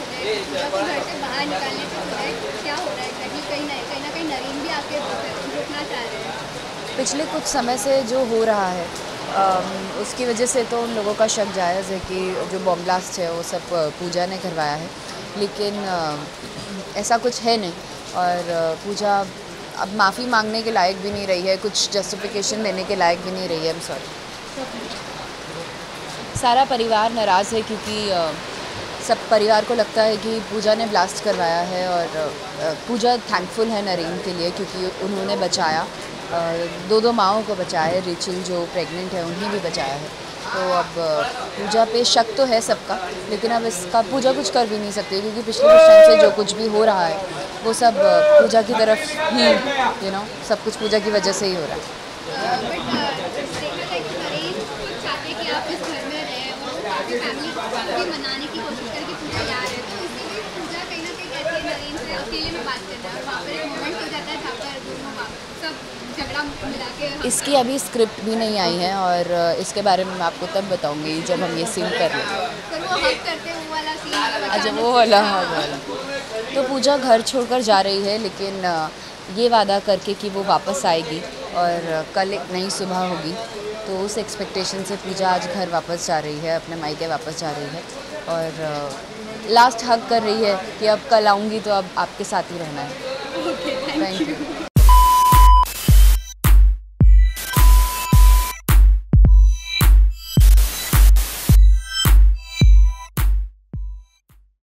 पूजा को घर से बाहर निकालने से हो रहा है, क्या हो रहा है एग्जैक्टली? कहीं ना कहीं नरीन भी आके रुकना चाह रहे हैं। पिछले कुछ समय से जो हो रहा है उसकी वजह से तो उन लोगों का शक जायज़ है कि जो बॉम्ब ब्लास्ट है वो सब पूजा ने करवाया है, लेकिन ऐसा कुछ है नहीं। और पूजा अब माफ़ी मांगने के लायक भी नहीं रही है, कुछ जस्टिफिकेशन देने के लायक भी नहीं रही है। I am sorry. सारा परिवार नाराज़ है क्योंकि सब परिवार को लगता है कि पूजा ने ब्लास्ट करवाया है, और पूजा थैंकफुल है नरीन के लिए क्योंकि उन्होंने बचाया, दो माओं को बचाया है। रिचल जो प्रेग्नेंट है उन्हें भी बचाया है। तो अब पूजा पे शक तो है सबका, लेकिन अब इसका पूजा कुछ कर भी नहीं सकती क्योंकि पिछले कुछ टाइम से जो कुछ भी हो रहा है वो सब पूजा की तरफ ही, सब कुछ पूजा की वजह से ही हो रहा है। आप इस घर में रहे और आपकी फैमिली भी मनाने की कोशिश करके पूजा जा रहे हैं, तो इसीलिए पूजा कहीं ना कहीं कहती है नरेन से अकेले में बात करना है, और वहाँ पर एक मोमेंट हो जाता है जहाँ पर दोनों सब झगड़ा मिला के। इसकी अभी स्क्रिप्ट भी नहीं आई है, और इसके बारे में मैं आपको तब बताऊंगी जब हम ये सीन कर लें। पर वो हक करते हैं वो वाला सीन। अच्छा, वो वाला तो पूजा घर छोड़कर जा रही है, लेकिन ये वादा करके कि वो वापस आएगी और कल एक नई सुबह होगी। तो उस एक्सपेक्टेशन से पूजा आज घर वापस जा रही है, अपने मायके वापस जा रही है, और लास्ट हक कर रही है कि अब कल आऊँगी तो अब आपके साथ ही रहना है। Thank you.